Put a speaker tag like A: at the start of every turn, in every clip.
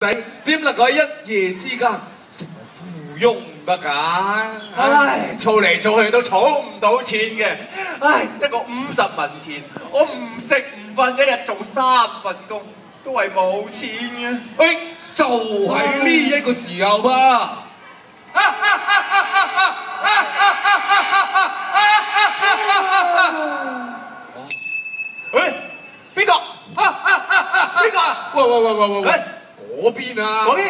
A: 仔點能夠喺一夜之間成為富翁得㗎？唉，儲嚟儲去都儲唔到錢嘅，唉，得個50文錢，我唔食唔瞓，一日做3份工，都係冇錢嘅。
B: 喂，就喺呢一個時候噃。
A: 喂，邊個？邊個啊？
B: 喂，嗰邊啊？
A: 嗰邊？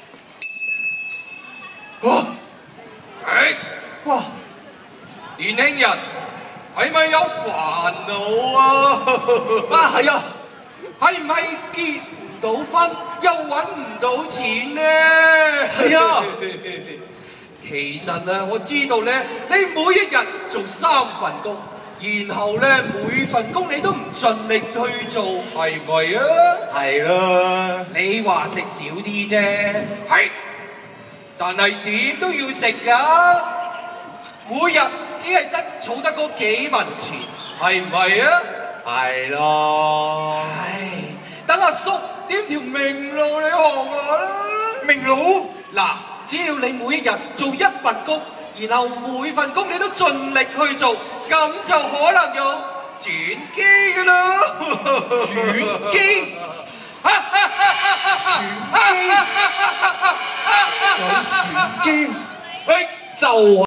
A: 哇！哇！年輕人係咪有煩惱啊？係啊，係唔係結唔到婚又揾唔到錢呢？係啊。其實啊，我知道咧，你每一日做3份工，然後咧每份工你都唔盡力去做，係咪啊？係啦。你話食少啲啫，係，但係點都要食㗎。每日只係儲得嗰幾文錢，係唔係啊？係咯。唉，等阿叔點條明路你學我啦。明路？嗱。只要你每一日做1份工，然後每份工你都盡力去做，咁就可能有轉機㗎啦！轉機？轉機？喂，就